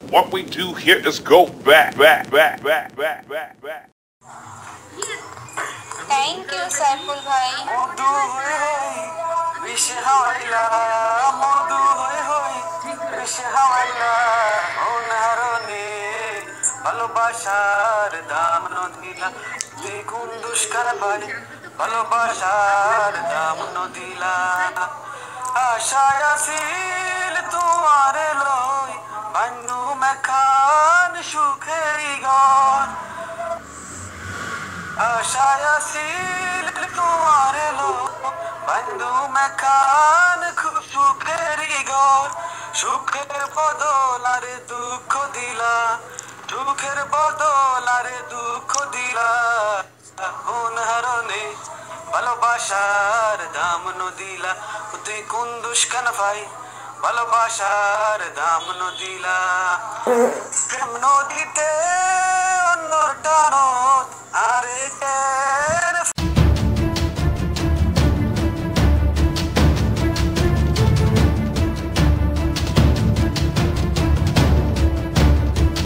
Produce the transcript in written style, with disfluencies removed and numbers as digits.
What we do here is go back, back, back, back, back, back, back. Thank you Saiful ভাই। মধু হয়ে হয়ে বিষে হাওয়াইলা, মধু হয়ে হয়ে বিষে হাওয়াইলা, অনারনে ভালোবাসার দাম নদিলা, তুই কোন দুষ্কার ভাই ভালোবাসার দাম নদিলা। আশায় আসিল তোমার লই বান্ধু মেখান সুখেরই ঘর, আশায় আসিল তোমার লো বন্ধু মেখান সুখেরই ঘর, সুখের বদল আরে দুঃখ দিলা, দুঃখের বদল আরে দুঃখ দিলা, কোন হারণে ভালোবাসার দাম নদিলা, তুই কোন দুষ্কান ভাই ভালোবাসার দাম নদিলা। প্রেম নদীতে